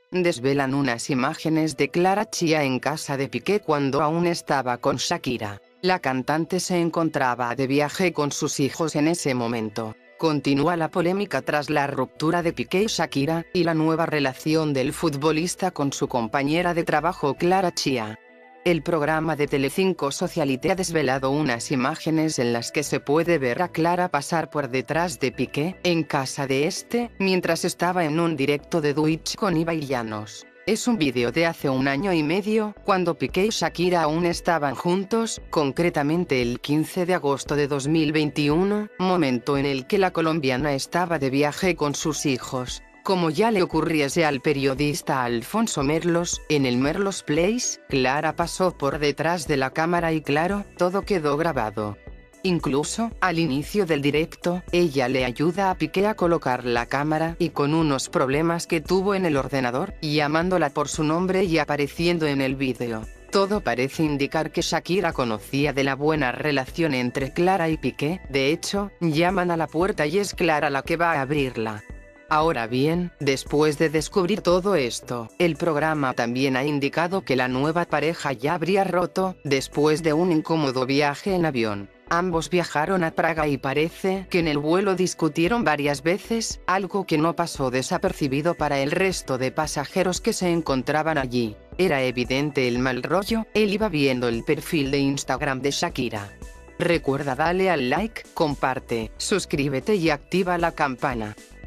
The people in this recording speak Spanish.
desvelan unas imágenes de Clara Chia en casa de Piqué cuando aún estaba con Shakira. La cantante se encontraba de viaje con sus hijos en ese momento. Continúa la polémica tras la ruptura de Piqué y Shakira, y la nueva relación del futbolista con su compañera de trabajo Clara Chia. El programa de Telecinco Socialite ha desvelado unas imágenes en las que se puede ver a Clara pasar por detrás de Piqué, en casa de este, mientras estaba en un directo de Twitch con Ibai Llanos. Es un vídeo de hace 1 año y medio, cuando Piqué y Shakira aún estaban juntos, concretamente el 15 de agosto de 2021, momento en el que la colombiana estaba de viaje con sus hijos. Como ya le ocurriese al periodista Alfonso Merlos, en el Merlos Place, Clara pasó por detrás de la cámara y claro, todo quedó grabado. Incluso, al inicio del directo, ella le ayuda a Piqué a colocar la cámara y con unos problemas que tuvo en el ordenador, llamándola por su nombre y apareciendo en el vídeo. Todo parece indicar que Shakira conocía de la buena relación entre Clara y Piqué, de hecho, llaman a la puerta y es Clara la que va a abrirla. Ahora bien, después de descubrir todo esto, el programa también ha indicado que la nueva pareja ya habría roto, después de un incómodo viaje en avión. Ambos viajaron a Praga y parece que en el vuelo discutieron varias veces, algo que no pasó desapercibido para el resto de pasajeros que se encontraban allí. Era evidente el mal rollo, él iba viendo el perfil de Instagram de Shakira. Recuerda darle al like, comparte, suscríbete y activa la campana.